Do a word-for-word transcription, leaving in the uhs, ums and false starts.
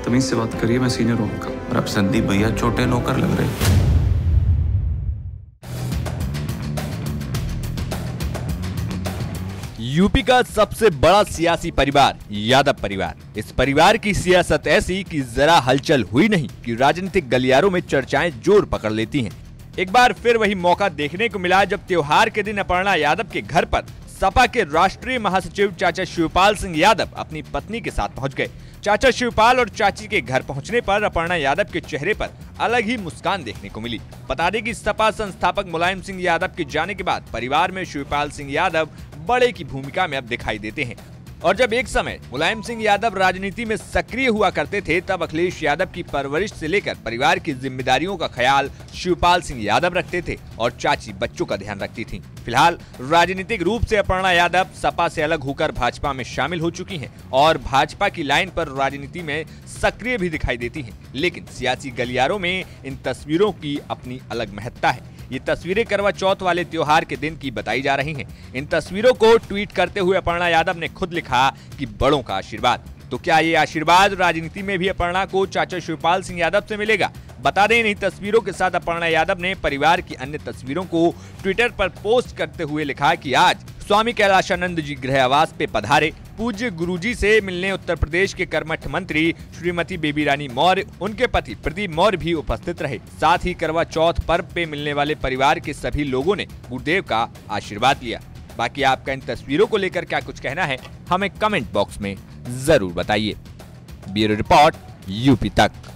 तमीज से बात करिए, मैं सीनियर हूँ आपका। और अब संदीप भैया छोटे नौकर लग रहे। यूपी का सबसे बड़ा सियासी परिवार यादव परिवार। इस परिवार की सियासत ऐसी कि जरा हलचल हुई नहीं कि राजनीतिक गलियारों में चर्चाएं जोर पकड़ लेती हैं। एक बार फिर वही मौका देखने को मिला जब त्योहार के दिन अपर्णा यादव के घर पर सपा के राष्ट्रीय महासचिव चाचा शिवपाल सिंह यादव अपनी पत्नी के साथ पहुंच गए। चाचा शिवपाल और चाची के घर पहुंचने पर अपर्णा यादव के चेहरे पर अलग ही मुस्कान देखने को मिली। बता दें कि सपा संस्थापक मुलायम सिंह यादव के जाने के बाद परिवार में शिवपाल सिंह यादव बड़े की भूमिका में अब दिखाई देते हैं। और जब एक समय मुलायम सिंह यादव राजनीति में सक्रिय हुआ करते थे, तब अखिलेश यादव की परवरिश से लेकर परिवार की जिम्मेदारियों का ख्याल शिवपाल सिंह यादव रखते थे और चाची बच्चों का ध्यान रखती थी। फिलहाल राजनीतिक रूप से अपर्णा यादव सपा से अलग होकर भाजपा में शामिल हो चुकी हैं और भाजपा की लाइन पर राजनीति में सक्रिय भी दिखाई देती हैं। लेकिन सियासी गलियारों में इन तस्वीरों की अपनी अलग महत्ता है। ये तस्वीरें करवा चौथ वाले त्योहार के दिन की बताई जा रही हैं। इन तस्वीरों को ट्वीट करते हुए अपर्णा यादव ने खुद लिखा कि बड़ों का आशीर्वाद। तो क्या ये आशीर्वाद राजनीति में भी अपर्णा को चाचा शिवपाल सिंह यादव से मिलेगा? बता दें, इन्हीं तस्वीरों के साथ अपर्णा यादव ने परिवार की अन्य तस्वीरों को ट्विटर पर पोस्ट करते हुए लिखा कि आज स्वामी कैलाशानंद जी गृह आवास पे पधारे। पूज्य गुरुजी से मिलने उत्तर प्रदेश के कर्मठ मंत्री श्रीमती बेबी रानी मौर्य, उनके पति प्रदीप मौर्य भी उपस्थित रहे। साथ ही करवा चौथ पर्व पे मिलने वाले परिवार के सभी लोगों ने गुरुदेव का आशीर्वाद लिया। बाकी आपका इन तस्वीरों को लेकर क्या कुछ कहना है, हमें कमेंट बॉक्स में जरूर बताइए। ब्यूरो रिपोर्ट यूपी तक।